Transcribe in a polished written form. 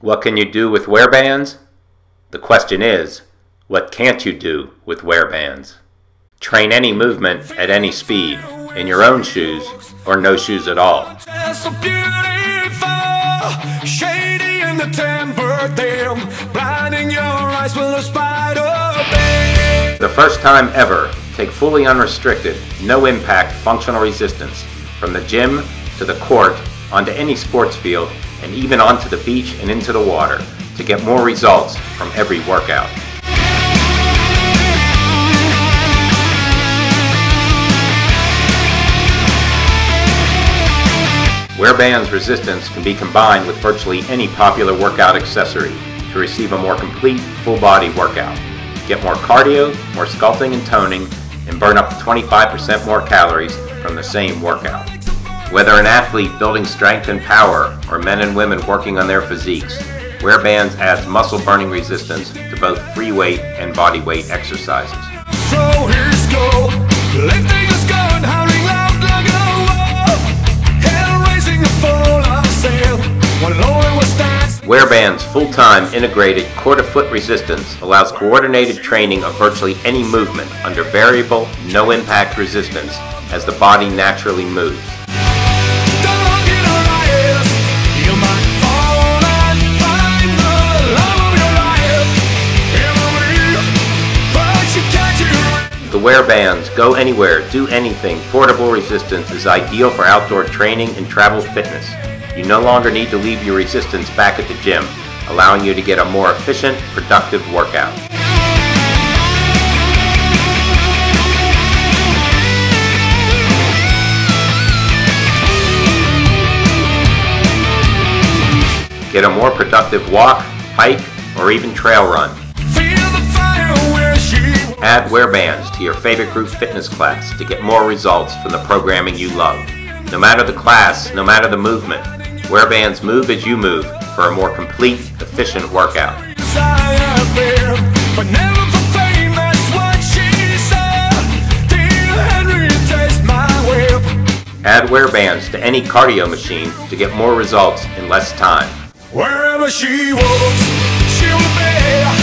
What can you do with WearBands? The question is, what can't you do with WearBands? Train any movement at any speed, in your own shoes or no shoes at all. The first time ever, take fully unrestricted, no impact functional resistance from the gym to the court, onto any sports field, and even onto the beach and into the water to get more results from every workout. WearBands resistance can be combined with virtually any popular workout accessory to receive a more complete, full-body workout. Get more cardio, more sculpting and toning, and burn up to 25% more calories from the same workout. Whether an athlete building strength and power, or men and women working on their physiques, WearBands adds muscle-burning resistance to both free weight and body weight exercises. So here's go, lifting is going, howling loud like a wolf, hell raising a full of sail, when Lord was dancing. WearBands' full-time integrated core-to-foot resistance allows coordinated training of virtually any movement under variable, no-impact resistance as the body naturally moves. The WearBands Go Anywhere, Do Anything portable resistance is ideal for outdoor training and travel fitness. You no longer need to leave your resistance back at the gym, allowing you to get a more efficient, productive workout. Get a more productive walk, hike, or even trail run. Add WearBands to your favorite group fitness class to get more results from the programming you love. No matter the class, no matter the movement, WearBands move as you move for a more complete, efficient workout. Add WearBands to any cardio machine to get more results in less time. Wherever she walks, she will be.